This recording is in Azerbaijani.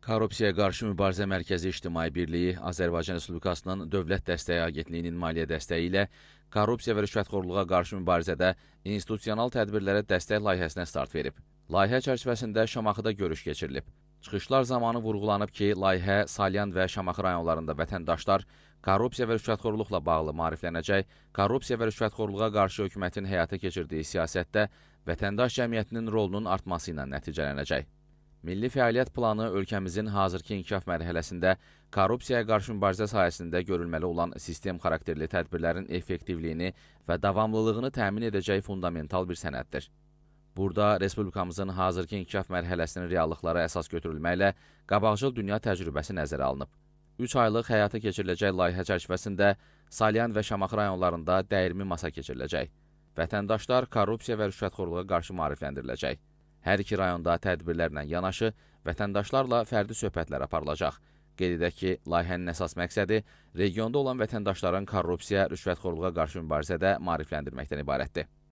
Korrupsiyaya qarşı mübarizə mərkəzi İctimai Birliyi Azərbaycan Respublikasının Dövlət Dəstəyi Agentliyinin maliyyə dəstəyi ilə korrupsiya və rüşvətxorluğa qarşı mübarizədə institusional tədbirlərə dəstək layihəsinə start verib. Layihə çərçivəsində Şamaxıda görüş keçirilib. Çıxışlar zamanı vurğulanıb ki, layihə Salyan və Şamaxı rayonlarında vətəndaşlar korrupsiya və rüşvətxorluqla bağlı maariflənəcək, korrupsiya və rüşvətxorluğa qarşı hökumətin həyata keçirdiyi siyasətdə vətəndaş cəmiyyətinin rolunun artması ilə nəticələnəcək. Milli fəaliyyət planı ölkəmizin hazırki inkişaf mərhələsində korrupsiyaya qarşı mübarizə sahəsində görülməli olan sistem xarakterli tədbirlərin effektivliyini və davamlılığını təmin edəcək fundamental bir sənəddir. Burada Respublikamızın hazırki inkişaf mərhələsinin reallıqlara əsas götürülməklə qabaqcıl dünya təcrübəsi nəzərə alınıb. 3 aylıq həyata keçiriləcək layihə çərçivəsində Salyan və Şamaxı rayonlarında dəyirmi masa keçiriləcək. Vətəndaşlar korrupsiya və rüşvətxorluğa qarşı maarifləndiriləcək. Hər iki rayonda tədbirlərlə yanaşı, vətəndaşlarla fərdi söhbətlər aparılacaq. Qeyd edək ki, layihənin əsas məqsədi regionda olan vətəndaşların korrupsiya, rüşvətxorluğa qarşı mübarizədə maarifləndirməkdən ibarətdir.